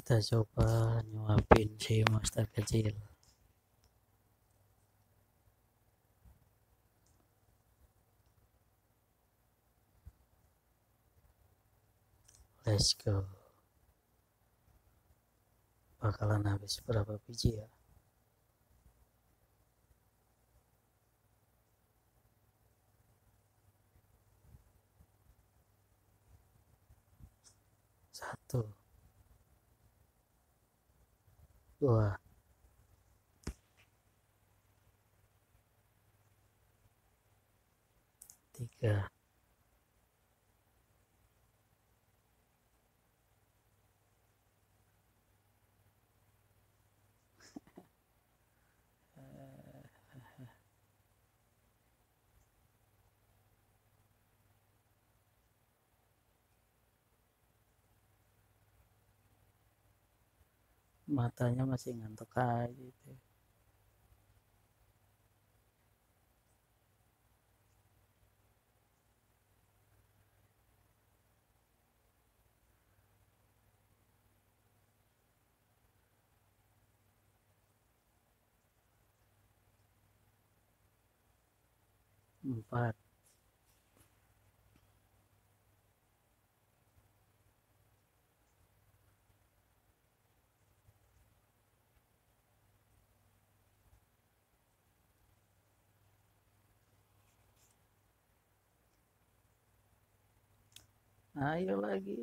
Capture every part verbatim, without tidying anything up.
Kita coba nyuapin si monster kecil. Let's go. Bakalan habis berapa biji ya? Satu, dua, tiga, matanya masih ngantuk aja itu. Empat, ayo lagi.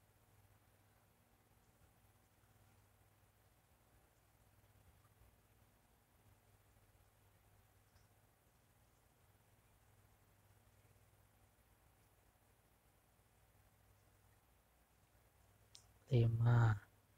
Lima,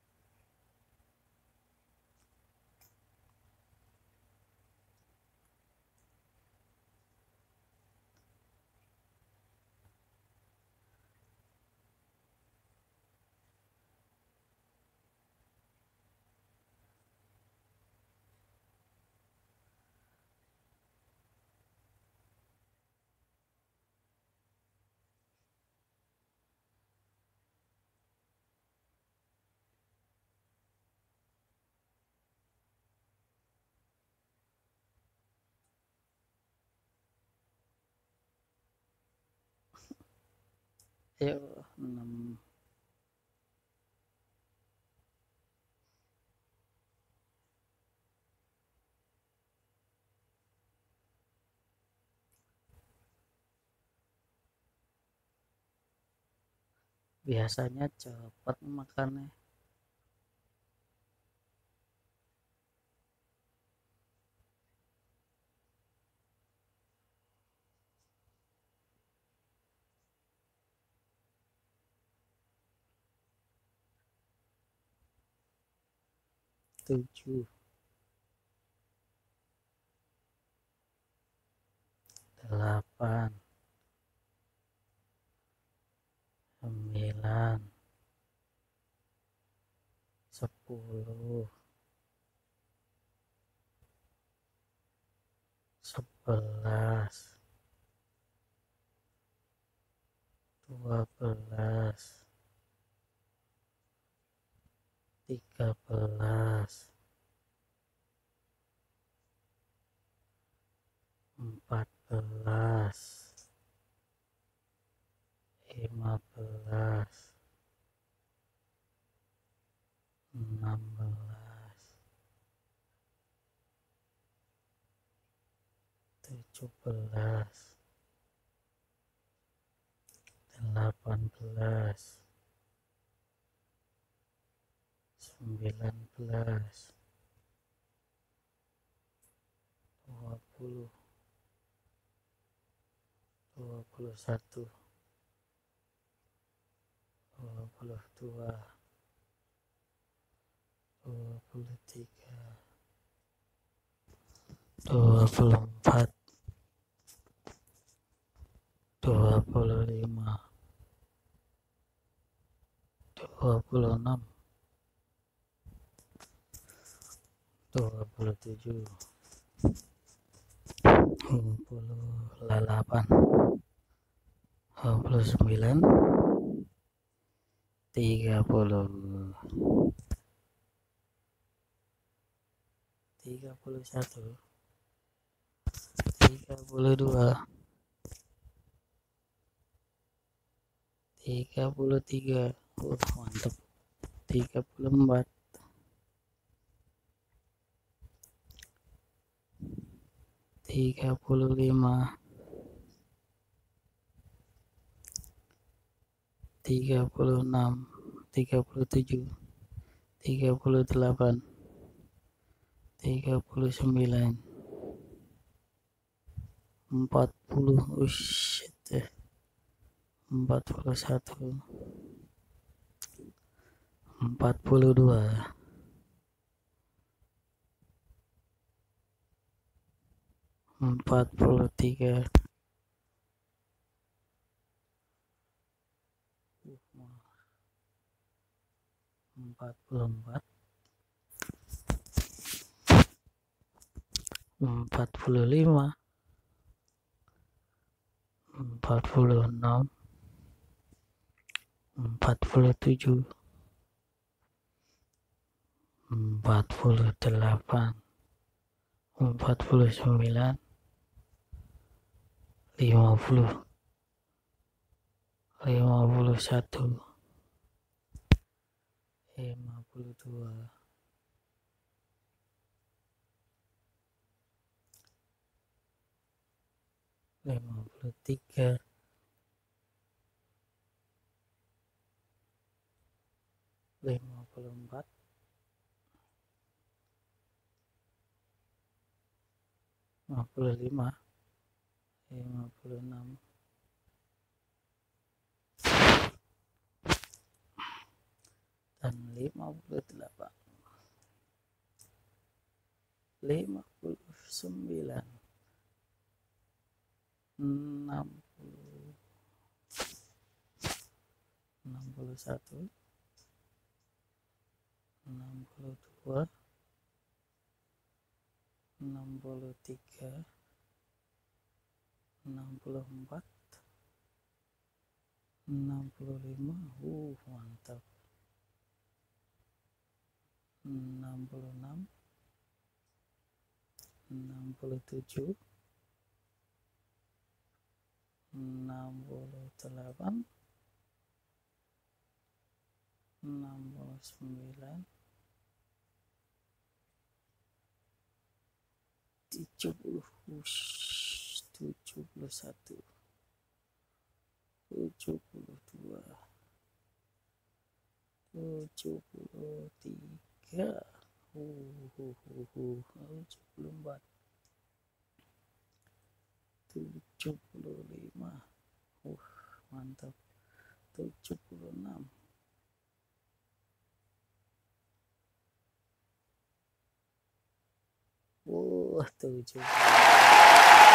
ayo enam, biasanya cepet makannya. Tujuh, delapan, sembilan, sepuluh, sebelas, dua belas, tiga belas, empat belas, lima belas, enam belas, tujuh belas, delapan belas, sembilan belas, dua puluh, dua puluh satu, dua puluh dua, dua puluh tiga, dua puluh empat, dua puluh lima, dua puluh enam, dua puluh tujuh, dua puluh delapan, dua puluh sembilan, tiga puluh. tiga puluh satu, tiga puluh dua, tiga puluh tiga, uh, mantap, tiga puluh empat, tiga puluh lima, tiga puluh enam, tiga puluh tujuh, tiga puluh delapan, tiga puluh sembilan, empat puluh, ush, empat puluh satu, empat puluh dua, empat puluh tiga, empat puluh empat, empat puluh lima, empat puluh enam, empat puluh tujuh, empat puluh delapan, empat puluh sembilan, lima puluh, lima puluh satu, lima puluh dua, lima puluh tiga, lima puluh empat, lima puluh lima, lima puluh enam, dan lima puluh delapan, lima puluh sembilan, enam puluh, enam puluh satu, enam puluh dua, enam puluh tiga, enam puluh empat, enam puluh lima, uh mantap, enam puluh enam, enam puluh tujuh, enam puluh delapan, enam puluh sembilan, tujuh puluh, tujuh puluh satu, tujuh puluh dua, tujuh puluh tiga, uh, uh, uh, uh, tujuh puluh empat, tujuh puluh lima, uh mantap, tujuh puluh enam, wah tujuh